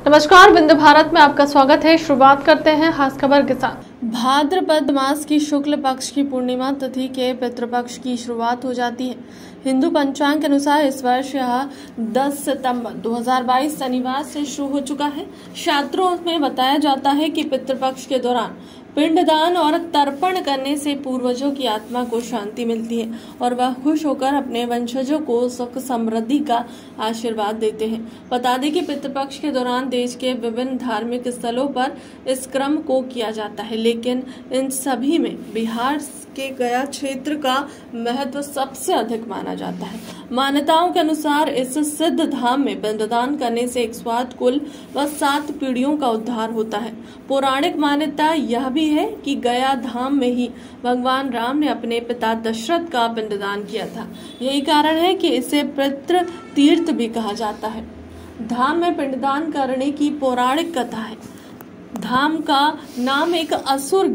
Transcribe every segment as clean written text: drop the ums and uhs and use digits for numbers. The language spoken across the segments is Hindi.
नमस्कार, बिंदु भारत में आपका स्वागत है। शुरुआत करते हैं खास खबर के साथ। भाद्रपद मास की शुक्ल पक्ष की पूर्णिमा तिथि के पितृपक्ष की शुरुआत हो जाती है। हिंदू पंचांग के अनुसार इस वर्ष यह 10 सितंबर 2022 शनिवार से शुरू हो चुका है। शास्त्रों में बताया जाता है कि पितृपक्ष के दौरान पिंडदान और तर्पण करने से पूर्वजों की आत्मा को शांति मिलती है और वह खुश होकर अपने वंशजों को सुख समृद्धि का आशीर्वाद देते हैं। बता दें कि पितृपक्ष के दौरान देश के विभिन्न धार्मिक स्थलों पर इस क्रम को किया जाता है, लेकिन इन सभी में बिहार के गया क्षेत्र का महत्व सबसे अधिक माना जाता है। मान्यताओं के अनुसार इस सिद्ध धाम में पिंडदान करने से 108 कुल व 7 पीढ़ियों का उद्धार होता है। पौराणिक मान्यता यह भी है कि गया धाम में ही भगवान राम ने अपने पिता दशरथ का पिंडदान किया था। यही कारण है कि इसे पितृ तीर्थ भी कहा जाता है। धाम में पिंडदान करने की पौराणिक कथा है। धाम का नाम एक असुर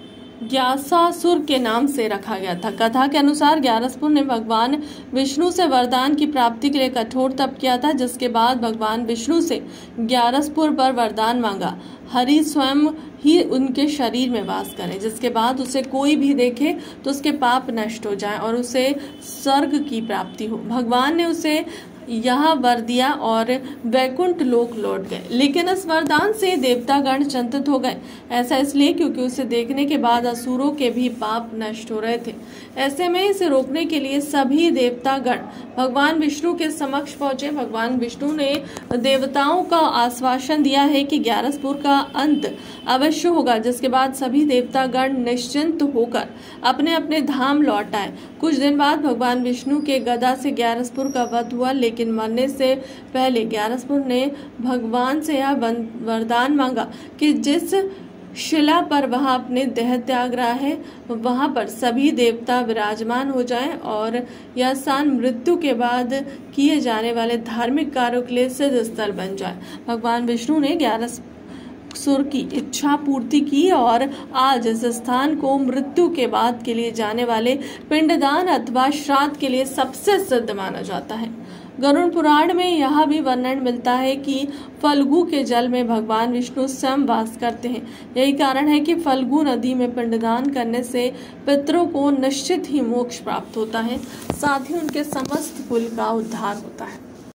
ग्यासासुर के नाम से रखा गया था। कथा के अनुसार ग्यारसपुर ने भगवान विष्णु से वरदान की प्राप्ति के लिए कठोर तप किया था, जिसके बाद भगवान विष्णु से ग्यारसपुर पर वरदान मांगा, हरि स्वयं ही उनके शरीर में वास करे, जिसके बाद उसे कोई भी देखे तो उसके पाप नष्ट हो जाए और उसे स्वर्ग की प्राप्ति हो। भगवान ने उसे यह वर दिया और वैकुंठ लोक लौट गए, लेकिन इस वरदान से देवतागण चिंतित हो गए। ऐसा इसलिए क्योंकि उसे देखने के बाद असुरों के भी पाप नष्ट हो रहे थे। ऐसे में इसे रोकने के लिए सभी देवतागण भगवान विष्णु के समक्ष पहुंचे। भगवान विष्णु ने देवताओं का आश्वासन दिया है कि ग्यारसपुर का अंत अवश्य होगा, जिसके बाद सभी देवतागण निश्चिंत होकर अपने अपने धाम लौट आए। कुछ दिन बाद भगवान विष्णु के गदा से ग्यारसपुर का वध हुआ, लेकिन मरने से पहले ग्यारसपुर ने भगवान से यह वरदान मांगा कि जिस शिला पर वह अपने देह त्याग रहा है वहां पर सभी देवता विराजमान हो जाएं और यह स्थान मृत्यु के बाद किए जाने वाले धार्मिक कार्यों के लिए सिद्ध स्थल बन जाए। भगवान विष्णु ने ग्यारसपुर की इच्छा पूर्ति की और आज इस स्थान को मृत्यु के बाद के लिए जाने वाले पिंडदान अथवा श्राद्ध के लिए सबसे सिद्ध माना जाता है। गरुड़ पुराण में यह भी वर्णन मिलता है कि फल्गु के जल में भगवान विष्णु स्वयं वास करते हैं। यही कारण है कि फल्गु नदी में पिंडदान करने से पितरों को निश्चित ही मोक्ष प्राप्त होता है, साथ ही उनके समस्त कुल का उद्धार होता है।